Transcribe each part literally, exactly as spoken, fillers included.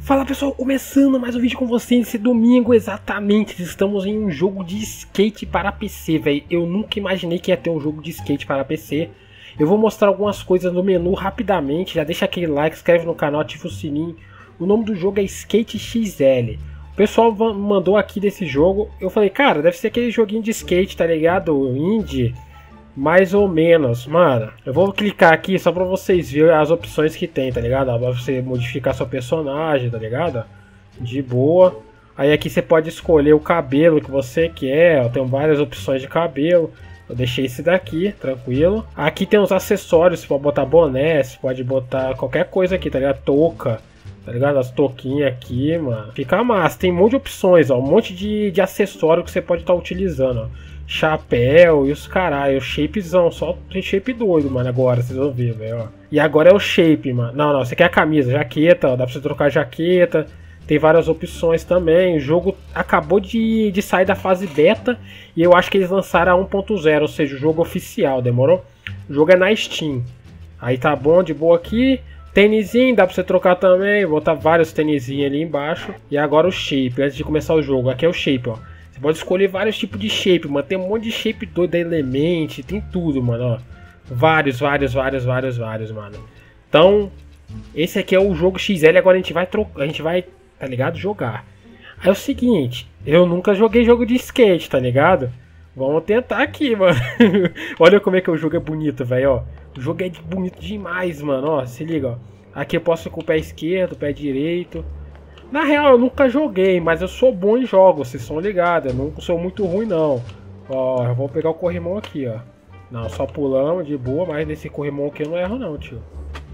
Fala pessoal, começando mais um vídeo com vocês esse domingo, exatamente, estamos em um jogo de skate para P C, velho. Eu nunca imaginei que ia ter um jogo de skate para P C. Eu vou mostrar algumas coisas no menu rapidamente, já deixa aquele like, inscreve no canal, ativa o sininho. O nome do jogo é Skate X L. O pessoal mandou aqui desse jogo, eu falei, cara, deve ser aquele joguinho de skate, tá ligado? Indie. Mais ou menos, mano. Eu vou clicar aqui só pra vocês verem as opções que tem, tá ligado? Pra você modificar seu personagem, tá ligado? De boa. Aí aqui você pode escolher o cabelo que você quer. Eu tenho várias opções de cabelo. Eu deixei esse daqui, tranquilo. Aqui tem os acessórios, você pode botar boné, você pode botar qualquer coisa aqui, tá ligado? Touca, tá ligado? As touquinhas aqui, mano. Fica massa, tem um monte de opções, ó. Um monte de, de acessório que você pode estar utilizando, ó. Chapéu e os caralho, shapezão, só tem shape doido, mano, agora, vocês vão ver, velho, ó. E agora é o shape, mano. Não, não, você quer a camisa, jaqueta, ó, dá pra você trocar jaqueta. Tem várias opções também. O jogo acabou de, de sair da fase beta e eu acho que eles lançaram a um ponto zero, ou seja, o jogo oficial, demorou? O jogo é na Steam. Aí tá bom, de boa aqui. Tênisinho, dá pra você trocar também, botar vários tênisinhos ali embaixo. E agora o shape, antes de começar o jogo, aqui é o shape, ó. Você pode escolher vários tipos de shape, mano. Tem um monte de shape doido da Element, tem tudo, mano, ó. Vários, vários, vários, vários, vários, mano. Então, esse aqui é o jogo X L, agora a gente vai trocar, a gente vai, tá ligado, jogar. Aí é o seguinte, eu nunca joguei jogo de skate, tá ligado? Vamos tentar aqui, mano. Olha como é que o jogo é bonito, velho, ó. O jogo é bonito demais, mano, ó, se liga, ó. Aqui eu posso ir com o pé esquerdo, o pé direito. Na real, eu nunca joguei, mas eu sou bom em jogos, vocês estão ligados. Eu não sou muito ruim, não. Ó, eu vou pegar o corrimão aqui, ó. Não, só pulamos de boa, mas nesse corrimão aqui eu não erro, não, tio.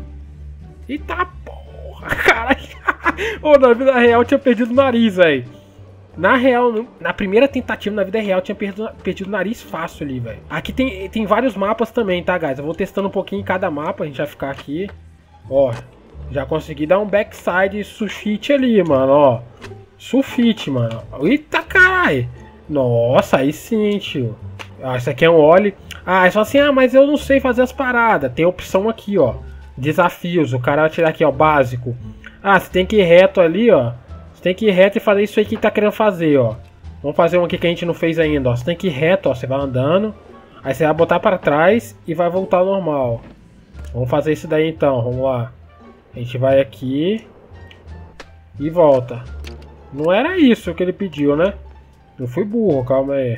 Eita porra, caralho. Ô, na vida real eu tinha perdido o nariz, velho. Na real, na primeira tentativa na vida real eu tinha perdido, perdido o nariz fácil ali, velho. Aqui tem, tem vários mapas também, tá, guys? Eu vou testando um pouquinho em cada mapa, a gente vai ficar aqui. Ó. Já consegui dar um backside sulfite ali, mano, ó. Sulfite, mano. Eita, caralho. Nossa, aí sim, tio. Ah, isso aqui é um óleo. Ah, é só assim, ah, mas eu não sei fazer as paradas. Tem opção aqui, ó. Desafios. O cara vai tirar aqui, ó, básico. Ah, você tem que ir reto ali, ó. Você tem que ir reto e fazer isso aí que tá querendo fazer, ó. Vamos fazer um aqui que a gente não fez ainda, ó. Você tem que ir reto, ó. Você vai andando. Aí você vai botar pra trás e vai voltar ao normal. Vamos fazer isso daí então, vamos lá. A gente vai aqui e volta. Não era isso que ele pediu, né? Eu fui burro, calma aí.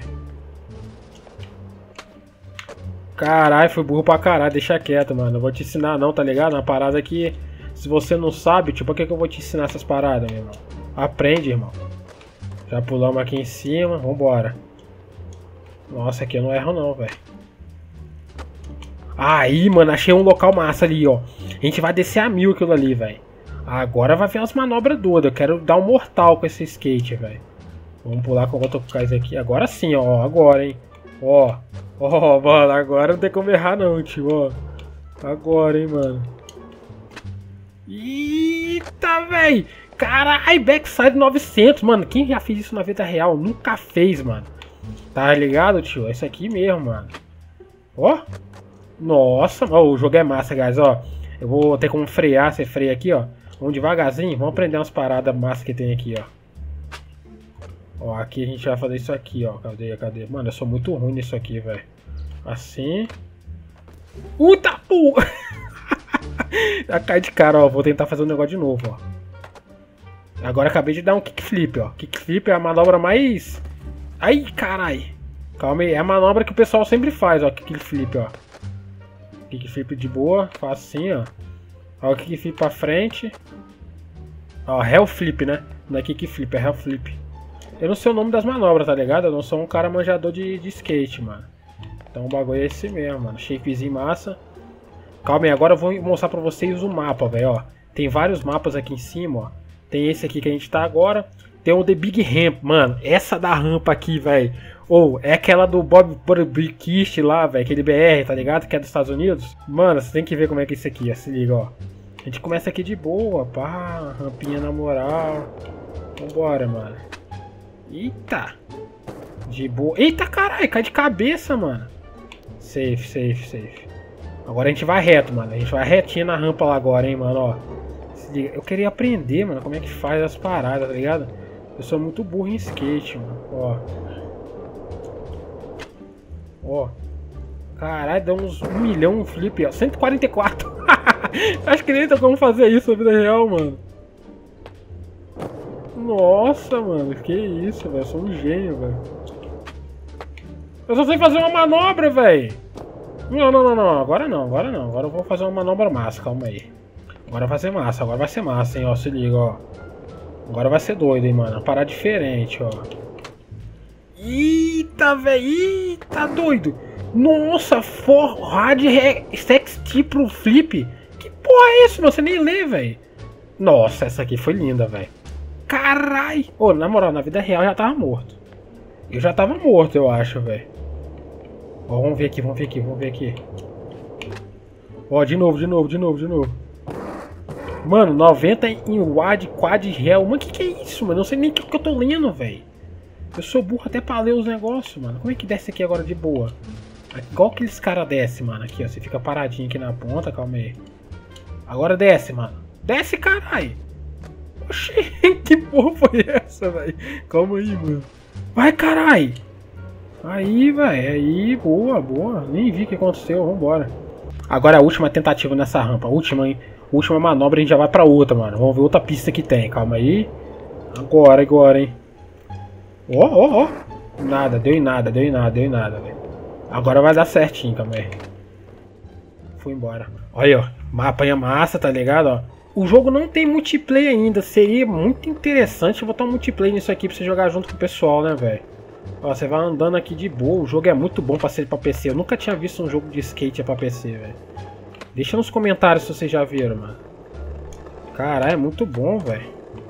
Caralho, fui burro pra caralho, deixa quieto, mano. Não vou te ensinar não, tá ligado? Uma parada que, se você não sabe, tipo, por que que eu vou te ensinar essas paradas, meu irmão? Aprende, irmão. Já pulamos aqui em cima, vambora. Nossa, aqui eu não erro não, velho. Aí, mano, achei um local massa ali, ó. A gente vai descer a mil aquilo ali, velho. Agora vai ver umas manobras doidas. Eu quero dar um mortal com esse skate, velho. Vamos pular com o outro cais aqui. Agora sim, ó. Agora, hein. Ó. Ó, mano. Agora não tem como errar, não, tio. Ó. Agora, hein, mano. Eita, velho. Caralho, backside novecentos, mano. Quem já fez isso na vida real? Nunca fez, mano. Tá ligado, tio? É isso aqui mesmo, mano. Ó. Nossa, ó, o jogo é massa, guys, ó. Eu vou ter como frear, você freia aqui, ó. Vamos devagarzinho, vamos aprender umas paradas massas que tem aqui, ó. Ó, aqui a gente vai fazer isso aqui, ó. Cadê, cadê? Mano, eu sou muito ruim nisso aqui, velho. Assim. Puta porra! Já cai de cara, ó. Vou tentar fazer um negócio de novo, ó. Agora acabei de dar um kickflip, ó. Kickflip é a manobra mais... Ai, carai. Calma aí, é a manobra que o pessoal sempre faz, ó. Kickflip, ó. Kickflip de boa, faço assim, ó. Ó, o kickflip pra frente. Ó, hell flip, né? Não é kickflip, é hell flip. Eu não sei o nome das manobras, tá ligado? Eu não sou um cara manjador de, de skate, mano. Então o bagulho é esse mesmo, mano. Shapezinho massa. Calma aí, agora eu vou mostrar pra vocês o mapa, velho, ó. Tem vários mapas aqui em cima, ó. Tem esse aqui que a gente tá agora. Tem o The Big Ramp, mano. Essa da rampa aqui, velho. Ou, oh, é aquela do Bob Burkist lá, velho, aquele B R, tá ligado? Que é dos Estados Unidos. Mano, você tem que ver como é que é isso aqui, ó. Se liga, ó. A gente começa aqui de boa, pá, rampinha na moral. Vambora, mano. Eita. De boa. Eita, caralho, cai de cabeça, mano. Safe, safe, safe. Agora a gente vai reto, mano. A gente vai retinho na rampa lá agora, hein, mano, ó. Se liga, eu queria aprender, mano, como é que faz as paradas, tá ligado? Eu sou muito burro em skate, mano. Ó. Ó. Caralho, dá uns um milhão um flip, ó. cento e quarenta e quatro. Acho que nem tem como fazer isso na vida real, mano. Nossa, mano. Que isso, velho. Eu sou um gênio, velho. Eu só sei fazer uma manobra, velho. Não, não, não, não. Agora não, agora não. Agora eu vou fazer uma manobra massa. Calma aí. Agora vai ser massa. Agora vai ser massa, hein, ó. Se liga, ó. Agora vai ser doido, hein, mano. Uma parada diferente, ó. Eita, velho. Eita, doido. Nossa, Forrad Sexty pro flip. Que porra é isso, mano? Você nem lê, velho. Nossa, essa aqui foi linda, velho. Carai. Ô, na moral, na vida real eu já tava morto. Eu já tava morto, eu acho, velho. Ó, vamos ver aqui, vamos ver aqui, vamos ver aqui. Ó, de novo, de novo, de novo, de novo. Mano, noventa em WAD, quad réu. Mano, que que é isso, mano? Eu não sei nem o que, que eu tô lendo, velho. Eu sou burro até pra ler os negócios, mano. Como é que desce aqui agora de boa? Igual aqueles caras descem, mano. Aqui, ó. Você fica paradinho aqui na ponta, calma aí. Agora desce, mano. Desce, caralho. Oxi, que porra foi essa, velho? Calma aí, mano. Vai, caralho. Aí, velho. Aí, boa, boa. Nem vi o que aconteceu. Vambora. Agora a última tentativa nessa rampa. A última, hein? Última manobra, a gente já vai pra outra, mano. Vamos ver outra pista que tem. Calma aí. Agora, agora, hein. Ó, ó, ó. Nada, deu em nada, deu em nada, deu em nada, velho. Agora vai dar certinho, calma aí. Fui embora. Olha, ó. Mapa é massa, tá ligado, ó. O jogo não tem multiplayer ainda. Seria muito interessante botar um multiplayer nisso aqui pra você jogar junto com o pessoal, né, velho. Ó, você vai andando aqui de boa. O jogo é muito bom pra ser pra P C. Eu nunca tinha visto um jogo de skate pra P C, velho. Deixa nos comentários se vocês já viram, mano. Caralho, é muito bom, velho.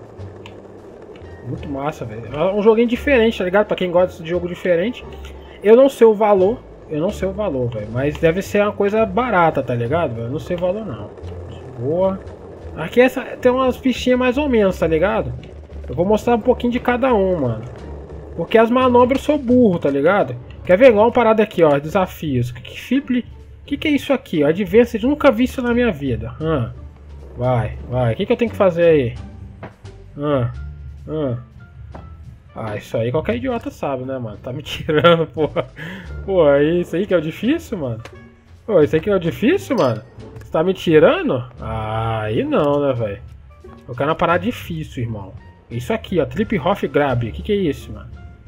Muito massa, velho. É um joguinho diferente, tá ligado? Pra quem gosta de jogo diferente. Eu não sei o valor. Eu não sei o valor, velho. Mas deve ser uma coisa barata, tá ligado? Eu não sei o valor, não. Boa. Aqui essa, tem umas fichinhas mais ou menos, tá ligado? Eu vou mostrar um pouquinho de cada um, mano. Porque as manobras eu sou burro, tá ligado? Quer ver? Igual uma parada aqui, ó. Desafios. Flip. O que, que é isso aqui? Advanced, nunca vi isso na minha vida. Ah, vai, vai. O que, que eu tenho que fazer aí? Ah, ah. Ah, isso aí qualquer idiota sabe, né, mano? Tá me tirando, porra. Pô, é isso aí que é o difícil, mano? Pô, isso aí que é o difícil, mano? Você tá me tirando? Ah, aí não, né, velho? Eu quero uma parada difícil, irmão. Isso aqui, ó. Trip Hop Grab. O que, que é isso, mano?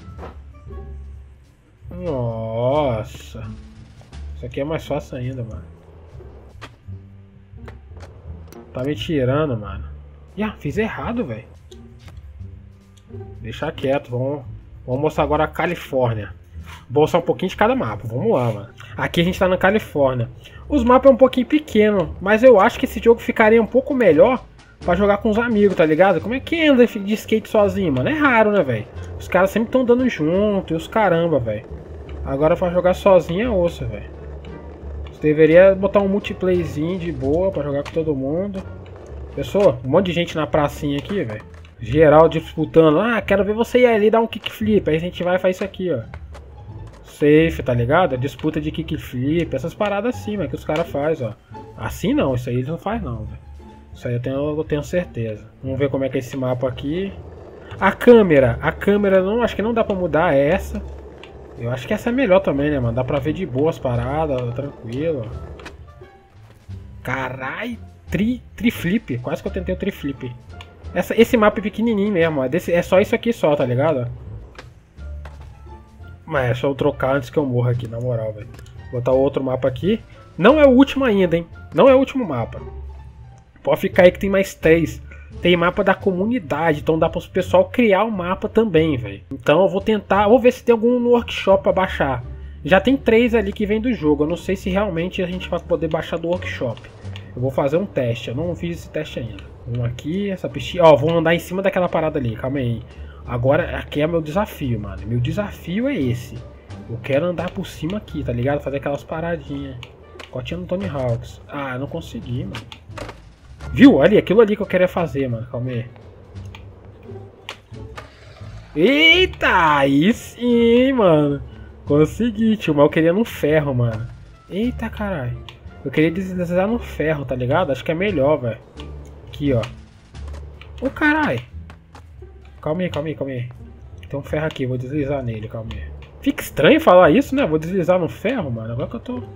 Nossa. Isso aqui é mais fácil ainda, mano. Tá me tirando, mano. Ih, ah, fiz errado, velho. Deixa quieto, vamos, vamos mostrar agora a Califórnia. Vou mostrar um pouquinho de cada mapa, vamos lá, mano. Aqui a gente tá na Califórnia. Os mapas é um pouquinho pequeno, mas eu acho que esse jogo ficaria um pouco melhor pra jogar com os amigos, tá ligado? Como é que anda de skate sozinho, mano? É raro, né, velho? Os caras sempre estão dando junto e os caramba, velho. Agora pra jogar sozinho é osso, velho. Você deveria botar um multiplayerzinho de boa pra jogar com todo mundo. Pessoal, um monte de gente na pracinha aqui, velho. Geral disputando. Ah, quero ver você ir ali dar um kickflip. Aí a gente vai e faz isso aqui, ó. Safe, tá ligado? Disputa de kickflip. Essas paradas assim, mas que os caras fazem, ó. Assim não, isso aí eles não fazem não, velho. Isso aí eu tenho, eu tenho certeza. Vamos ver como é que é esse mapa aqui. A câmera. A câmera não, acho que não dá pra mudar essa. Eu acho que essa é melhor também, né, mano? Dá pra ver de boa as paradas, tranquilo. Carai, tri, triflip. Quase que eu tentei o triflip. Essa, esse mapa é pequenininho mesmo, ó. Desse, é só isso aqui só, tá ligado? Mas é só eu trocar antes que eu morra aqui, na moral, velho. Botar outro mapa aqui. Não é o último ainda, hein? Não é o último mapa. Pode ficar aí que tem mais três. Tem mapa da comunidade, então dá para o pessoal criar o um mapa também, velho. Então eu vou tentar, vou ver se tem algum no workshop para baixar. Já tem três ali que vem do jogo, eu não sei se realmente a gente vai poder baixar do workshop. Eu vou fazer um teste, eu não fiz esse teste ainda. Um aqui, essa piscina, ó, vou andar em cima daquela parada ali, calma aí. Agora, aqui é meu desafio, mano. Meu desafio é esse. Eu quero andar por cima aqui, tá ligado? Fazer aquelas paradinhas. Cotinha no Tony Hawks. Ah, não consegui, mano. Viu? Ali, aquilo ali que eu queria fazer, mano. Calma aí. Eita! Aí sim, mano. Consegui, tio. Mas eu queria no ferro, mano. Eita, caralho. Eu queria deslizar no ferro, tá ligado? Acho que é melhor, velho. Aqui, ó. Ô, carai. Calma aí, calma aí, calma aí. Tem um ferro aqui, vou deslizar nele, calma aí. Fica estranho falar isso, né? Vou deslizar no ferro, mano. Agora que eu tô...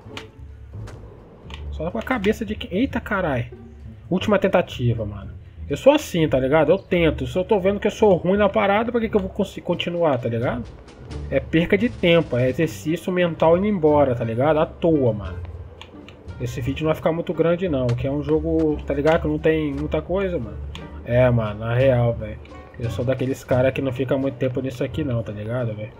Só com a cabeça de... Eita, carai. Última tentativa, mano. Eu sou assim, tá ligado? Eu tento. Se eu tô vendo que eu sou ruim na parada, pra que, que eu vou conseguir continuar, tá ligado? É perca de tempo, é exercício mental indo embora, tá ligado? À toa, mano. Esse vídeo não vai ficar muito grande não, que é um jogo, tá ligado? Que não tem muita coisa, mano. É, mano, na real, velho. Eu sou daqueles caras que não fica muito tempo nisso aqui não, tá ligado, velho?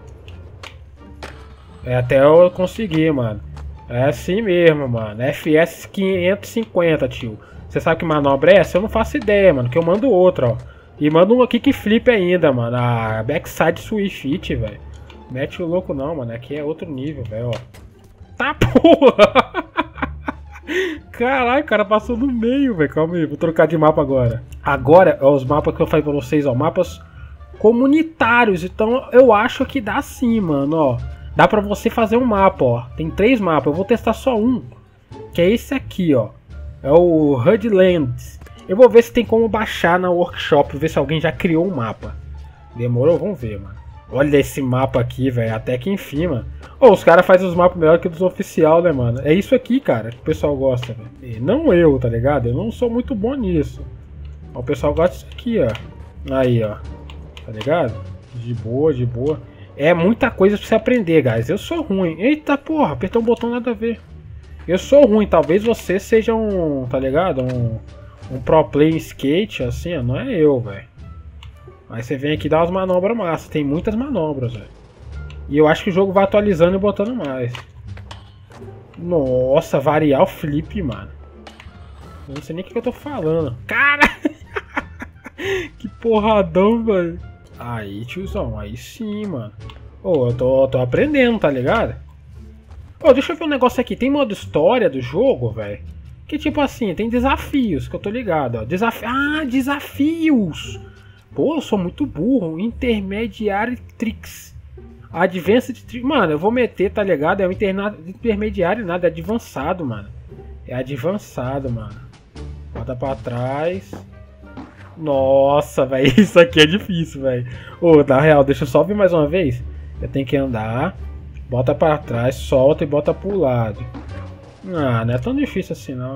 É até eu conseguir, mano. É assim mesmo, mano. F S quinhentos e cinquenta, tio. Você sabe que manobra é essa? Eu não faço ideia, mano. Que eu mando outra, ó. E mando um kickflip ainda, mano. A backside switch fit, velho. Mete o louco não, mano. Aqui é outro nível, velho, ó. Tá, porra! Caralho, o cara passou no meio, velho. Calma aí, vou trocar de mapa agora. Agora, ó, os mapas que eu falei pra vocês, ó. Mapas comunitários. Então, eu acho que dá sim, mano, ó. Dá pra você fazer um mapa, ó. Tem três mapas. Eu vou testar só um. Que é esse aqui, ó. É o Hudlands. Eu vou ver se tem como baixar na workshop. Ver se alguém já criou um mapa. Demorou? Vamos ver, mano. Olha esse mapa aqui, velho. Até que enfim, mano. Oh, os caras fazem os mapas melhor que os oficial, né, mano? É isso aqui, cara, que o pessoal gosta, velho. Não eu, tá ligado? Eu não sou muito bom nisso. Mas o pessoal gosta disso aqui, ó. Aí, ó. Tá ligado? De boa, de boa. É muita coisa pra você aprender, guys. Eu sou ruim. Eita, porra. Apertou um botão, nada a ver. Eu sou ruim. Talvez você seja um, tá ligado? Um, um pro play em skate, assim, ó. Não é eu, velho. Aí você vem aqui e dá umas manobras massas. Tem muitas manobras, velho. E eu acho que o jogo vai atualizando e botando mais. Nossa, variar o flip, mano. Eu não sei nem o que eu tô falando. Cara! Que porradão, velho. Aí, tiozão. Aí sim, mano. Ô, oh, eu tô, tô aprendendo, tá ligado? Ô, oh, deixa eu ver um negócio aqui. Tem modo história do jogo, velho? Que tipo assim, tem desafios, que eu tô ligado, ó. Desafi... Ah, desafios! Pô, eu sou muito burro. Intermediário Tricks. Advanced Tricks. Mano, eu vou meter, tá ligado? É o interna... intermediário nada, é avançado, mano. É avançado, mano. Bota pra trás. Nossa, velho. Isso aqui é difícil, velho. Ô, na real, deixa eu só vir mais uma vez. Eu tenho que andar. Bota pra trás, solta e bota pro lado. Ah, não é tão difícil assim, não.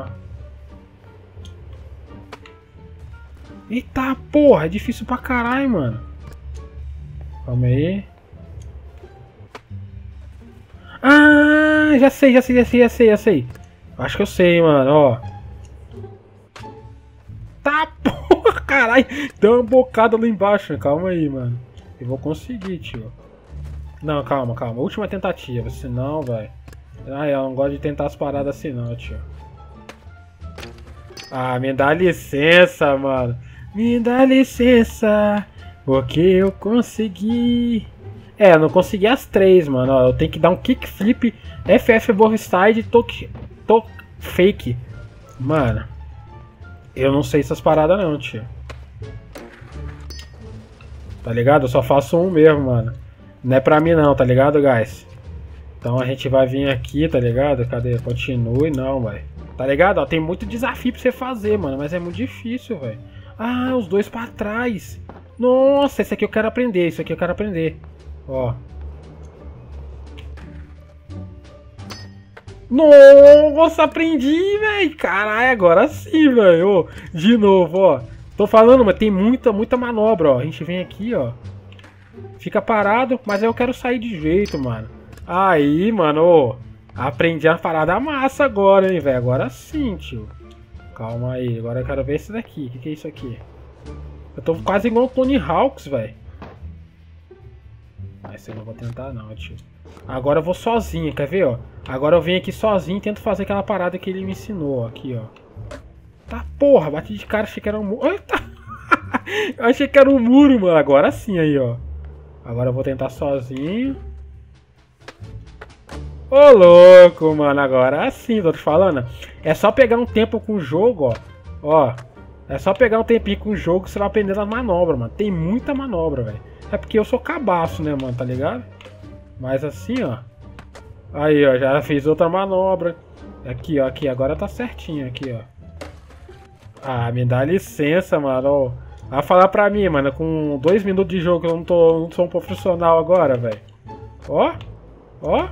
Eita porra, é difícil pra caralho, mano. Calma aí. Ah, já sei, já sei, já sei, já sei, já sei. Acho que eu sei, mano, ó. Tá porra, caralho. Deu uma bocada lá embaixo. Calma aí, mano. Eu vou conseguir, tio. Não, calma, calma. Última tentativa, senão, velho. Ah, eu não gosto de tentar as paradas assim, não, tio. Ah, me dá licença, mano. Me dá licença, porque eu consegui. É, eu não consegui as três, mano. Ó, eu tenho que dar um kickflip, F F Borside, toque, toque fake. Mano, eu não sei essas paradas não, tio. Tá ligado? Eu só faço um mesmo, mano. Não é pra mim não, tá ligado, guys? Então a gente vai vir aqui, tá ligado? Cadê? Continue, não, velho. Tá ligado? Ó, tem muito desafio pra você fazer, mano. Mas é muito difícil, velho. Ah, os dois pra trás. Nossa, esse aqui eu quero aprender. Isso aqui eu quero aprender. Ó. Nossa, aprendi, velho. Caralho, agora sim, velho. De novo, ó. Tô falando, mas tem muita, muita manobra, ó. A gente vem aqui, ó. Fica parado, mas eu quero sair de jeito, mano. Aí, mano, ó. Aprendi a parada massa agora, hein, velho. Agora sim, tio. Calma aí, agora eu quero ver esse daqui. O que, que é isso aqui? Eu tô quase igual o Tony Hawks, velho. Esse eu não vou tentar não, tio. Agora eu vou sozinho, quer ver, ó? Agora eu venho aqui sozinho e tento fazer aquela parada que ele me ensinou, ó. Aqui, ó. Tá, porra, bati de cara, achei que era um muro. Eita! Eu achei que era um muro, mano. Agora sim, aí, ó. Agora eu vou tentar sozinho. Ô, louco, mano, agora sim, tô te falando. É só pegar um tempo com o jogo, ó. Ó, é só pegar um tempinho com o jogo que você vai aprender as manobras, mano. Tem muita manobra, velho. É porque eu sou cabaço, né, mano, tá ligado? Mas assim, ó. Aí, ó, já fiz outra manobra. Aqui, ó, aqui, agora tá certinho, aqui, ó. Ah, me dá licença, mano. Vai falar pra mim, mano, com dois minutos de jogo eu não, tô, não sou um profissional agora, velho. Ó, ó.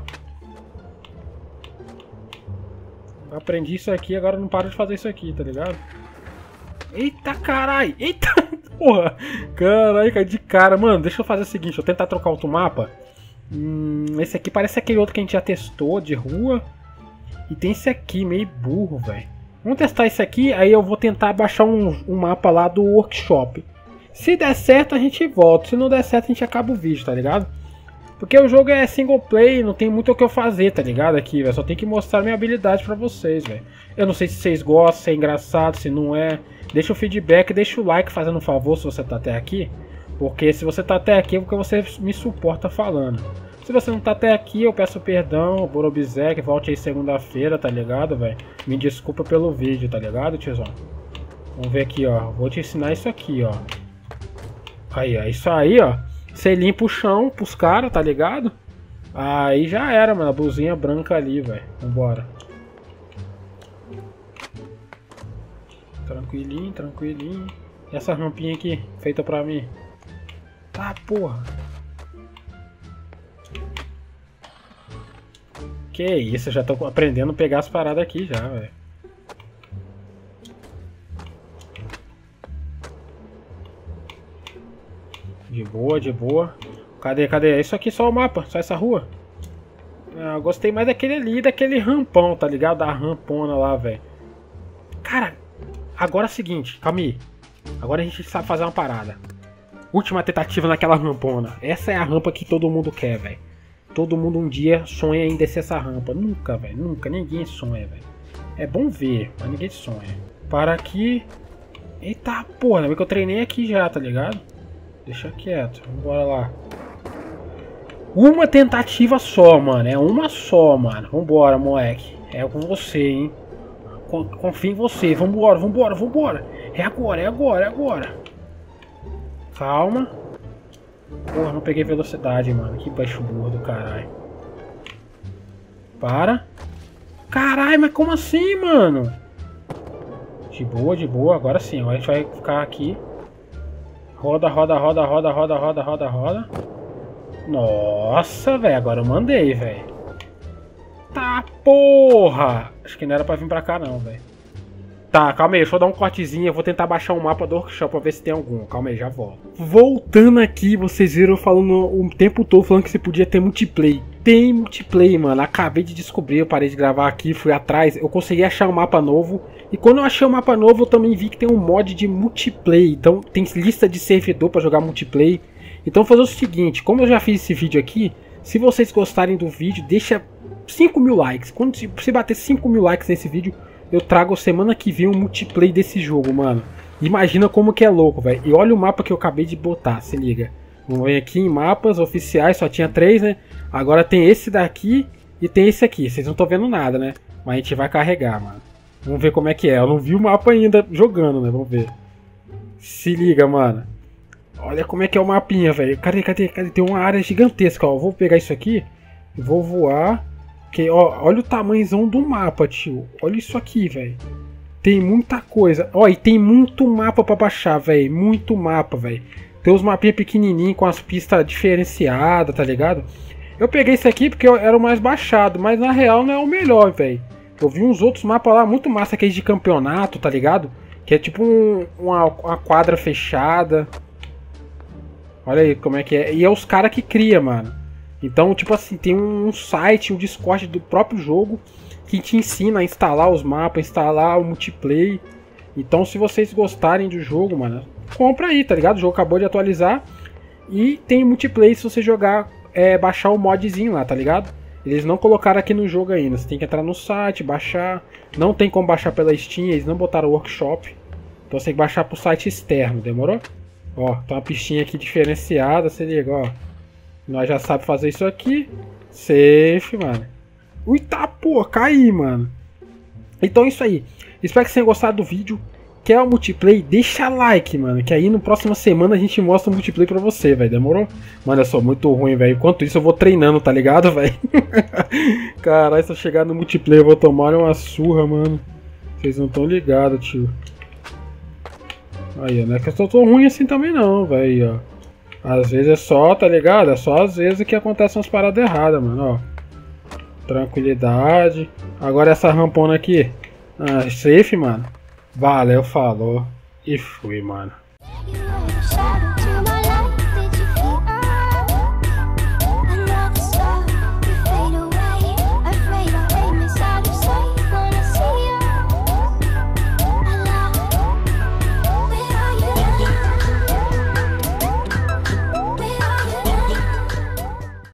Aprendi isso aqui, agora não paro de fazer isso aqui, tá ligado? Eita, carai! Eita, porra! Carai, cai de cara. Mano, deixa eu fazer o seguinte, eu vou tentar trocar outro mapa. Hum, esse aqui parece aquele outro que a gente já testou, de rua. E tem esse aqui, meio burro, velho. Vamos testar esse aqui, aí eu vou tentar baixar um, um mapa lá do workshop. Se der certo, a gente volta. Se não der certo, a gente acaba o vídeo, tá ligado? Porque o jogo é single play, não tem muito o que eu fazer, tá ligado? Aqui, velho. Só tem que mostrar minha habilidade pra vocês, velho. Eu não sei se vocês gostam, se é engraçado, se não é. Deixa o feedback, deixa o like fazendo um favor se você tá até aqui. Porque se você tá até aqui é porque você me suporta falando. Se você não tá até aqui, eu peço perdão, Borobizek, volte aí segunda-feira, tá ligado, velho? Me desculpa pelo vídeo, tá ligado, tiozão? Vamos ver aqui, ó. Vou te ensinar isso aqui, ó. Aí, ó. Isso aí, ó. Você limpa o chão pros caras, tá ligado? Aí já era, mano. A blusinha branca ali, velho. Vambora. Tranquilinho, tranquilinho. E essa rampinha aqui, feita pra mim? Tá, porra. Que isso, eu já tô aprendendo a pegar as paradas aqui já, velho. De boa, de boa. Cadê, cadê? É isso aqui só o mapa, só essa rua. Ah, eu gostei mais daquele ali, daquele rampão, tá ligado? Da rampona lá, velho. Cara, agora é o seguinte, calma aí. Agora a gente sabe fazer uma parada. Última tentativa naquela rampona. Essa é a rampa que todo mundo quer, velho. Todo mundo um dia sonha em descer essa rampa. Nunca, velho. Nunca. Ninguém sonha, velho. É bom ver, mas ninguém sonha. Para aqui. Eita porra, que eu treinei aqui já, tá ligado? Deixa quieto. Vambora lá. Uma tentativa só, mano. É uma só, mano. Vambora, moleque. É com você, hein. Confio em você. Vambora, vambora, vambora. É agora, é agora, é agora. Calma. Porra, não peguei velocidade, mano. Que baixo burro do caralho. Para. Caralho, mas como assim, mano? De boa, de boa. Agora sim. Agora a gente vai ficar aqui. Roda, roda, roda, roda, roda, roda, roda, roda. Nossa, velho. Agora eu mandei, velho. Tá, porra. Acho que não era pra vir pra cá, não, velho. Tá, calma aí, deixa eu dar um cortezinho. Eu vou tentar baixar um mapa do workshop pra ver se tem algum. Calma aí, já volto. Voltando aqui, vocês viram eu falando o tempo todo falando que você podia ter multiplayer. Tem multiplayer, mano. Acabei de descobrir, eu parei de gravar aqui, fui atrás. Eu consegui achar um mapa novo. E quando eu achei o um mapa novo, eu também vi que tem um mod de multiplayer. Então tem lista de servidor pra jogar multiplayer. Então vou fazer o seguinte, como eu já fiz esse vídeo aqui, se vocês gostarem do vídeo, deixa cinco mil likes. Quando se bater cinco mil likes nesse vídeo, eu trago semana que vem um multiplayer desse jogo, mano. Imagina como que é louco, velho. E olha o mapa que eu acabei de botar, se liga. Vamos ver aqui em mapas oficiais, só tinha três, né? Agora tem esse daqui e tem esse aqui. Vocês não estão vendo nada, né? Mas a gente vai carregar, mano. Vamos ver como é que é. Eu não vi o mapa ainda jogando, né? Vamos ver. Se liga, mano. Olha como é que é o mapinha, velho. Cadê, cadê, cadê? Tem uma área gigantesca, ó. Eu vou pegar isso aqui e vou voar. Porque, ó, olha o tamanhozão do mapa, tio. Olha isso aqui, velho. Tem muita coisa. Ó, e tem muito mapa pra baixar, velho. Muito mapa, velho. Tem uns mapinhas pequenininhos com as pistas diferenciadas, tá ligado? Eu peguei esse aqui porque era o mais baixado, mas na real não é o melhor, velho. Eu vi uns outros mapas lá muito massa, aqueles de campeonato, tá ligado? Que é tipo um, uma, uma quadra fechada. Olha aí como é que é. E é os caras que cria, mano. Então, tipo assim, tem um site, um Discord do próprio jogo que te ensina a instalar os mapas, instalar o multiplayer. Então, se vocês gostarem do jogo, mano, compra aí, tá ligado? O jogo acabou de atualizar e tem multiplayer se você jogar, é, baixar o modzinho lá, tá ligado? Eles não colocaram aqui no jogo ainda, você tem que entrar no site, baixar. Não tem como baixar pela Steam, eles não botaram o workshop. Então você tem que baixar pro site externo, demorou? Ó, tem uma pistinha aqui diferenciada, se liga, ó. Nós já sabemos fazer isso aqui. Safe, mano. Ui, tá, pô, caí, mano. Então é isso aí. Espero que vocês tenham gostado do vídeo. Quer o multiplayer? Deixa like, mano. Que aí no próxima semana a gente mostra o multiplayer pra você, velho. Demorou? Mano, eu sou muito ruim, velho. Enquanto isso eu vou treinando, tá ligado, velho? Caralho, se eu chegar no multiplayer eu vou tomar uma surra, mano. Vocês não estão ligados, tio. Aí, não é que eu tô tão ruim assim também não, velho, ó. Às vezes é só, tá ligado? É só às vezes que acontecem umas paradas erradas, mano, ó. Tranquilidade. Agora essa rampona aqui. Ah, safe, mano. Valeu, falou. E fui, mano.